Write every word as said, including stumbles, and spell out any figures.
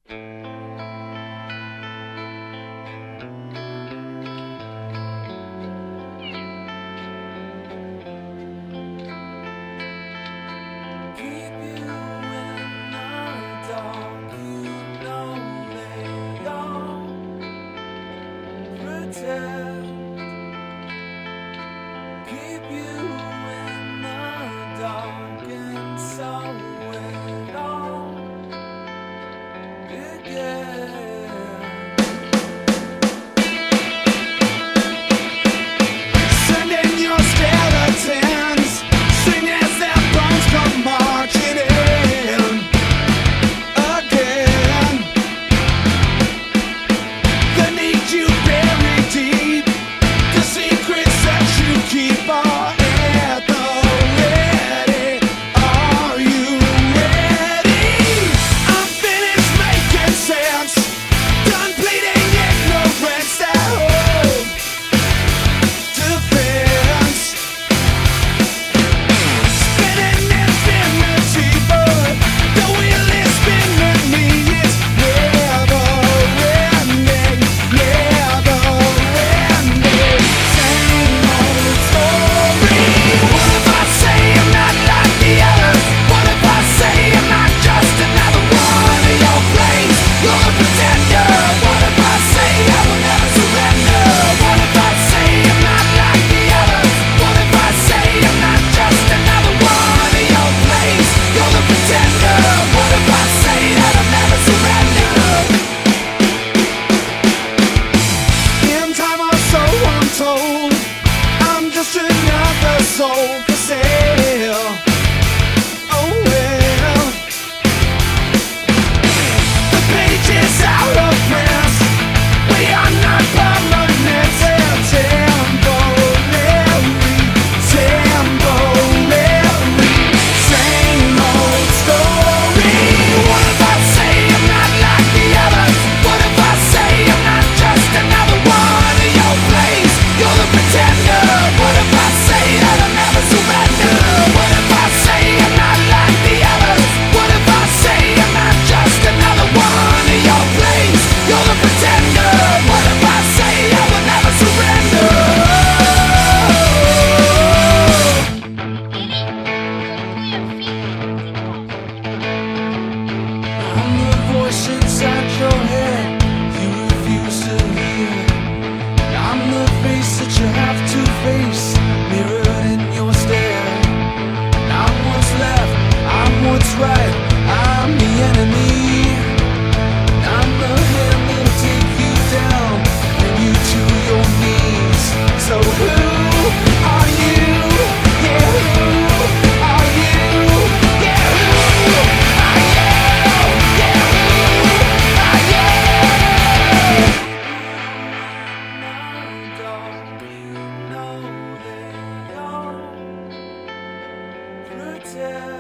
Keep you in the dark, and so it all began. Sending your skeletons, sing as their bones come marching in again. They need you buried deep, the secrets that you keep are at the ready. Are you ready? I'm finished making sense, done bleeding ignorance that hold defense. Spinning infinity, but the wheel is spinning me. It's never ending, never ending. Same old story. What if I say I'm not like the others? What if I say I'm not just another one of your plays? You're a pretender. What if I say I will never surrender? What if I say I'm not like the others? What if I say I'm not just another one of your plays? You're the pretender. What if I say that I'll never surrender? In time or so I'm told, I'm just another soul for sale. Oh well, the page is out of print. We are not permanent. They're temporary, temporary. Same old story. What if I say I'm not like the others? What if I say I'm not just another one of your plays? You're the pretender. What if I say that I'll never surrender? What if I say I'm not like the others? What if I say I'm not just another one of your plays? You're the pretender. What if I say I will never surrender? I'm the voice inside your head you refuse to hear. I'm the face that you have to face, mirrored in your stare. I'm what's left, I'm what's right, I'm the enemy. I'm the hand that'll take you down, bring you to your knees. So who are you? Yeah, who are you? Yeah, who are you? Yeah, who are you? Don't you know they all pretend?